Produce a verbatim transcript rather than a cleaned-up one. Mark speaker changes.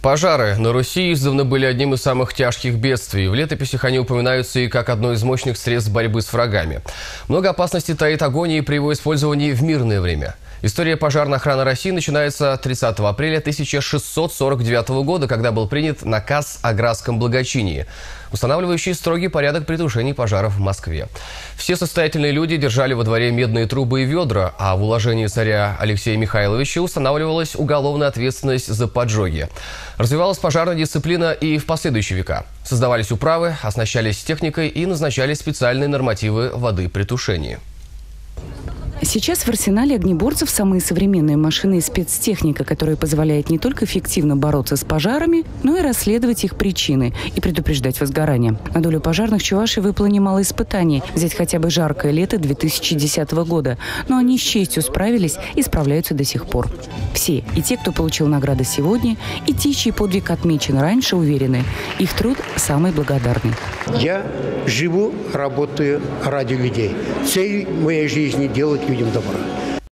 Speaker 1: Пожары на Руси издавна были одним из самых тяжких бедствий. В летописях они упоминаются и как одно из мощных средств борьбы с врагами. Много опасностей таит огонь и при его использовании в мирное время. История пожарной охраны России начинается тридцатого апреля тысяча шестьсот сорок девятого года, когда был принят наказ о Градском благочинии, устанавливающий строгий порядок при тушении пожаров в Москве. Все состоятельные люди держали во дворе медные трубы и ведра, а в уложении царя Алексея Михайловича устанавливалась уголовная ответственность за поджоги. Развивалась пожарная дисциплина и в последующие века. Создавались управы, оснащались техникой и назначались специальные нормативы воды при тушении.
Speaker 2: Сейчас в арсенале огнеборцев самые современные машины и спецтехника, которая позволяет не только эффективно бороться с пожарами, но и расследовать их причины и предупреждать возгорание. На долю пожарных Чувашии выпало немало испытаний. Взять хотя бы жаркое лето две тысячи десятого года. Но они с честью справились и справляются до сих пор. Все, и те, кто получил награды сегодня, и те, чей подвиг отмечен раньше, уверены, их труд самый благодарный.
Speaker 3: Я живу, работаю ради людей. Цель моей жизни – делать людям добро.